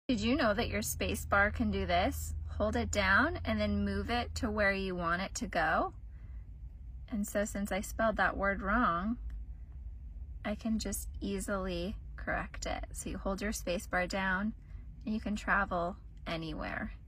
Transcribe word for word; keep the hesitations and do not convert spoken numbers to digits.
Did you know that your space bar can do this? Hold it down and then move it to where you want it to go. And so since I spelled that word wrong, I can just easily correct it. So you hold your space bar down and you can travel anywhere.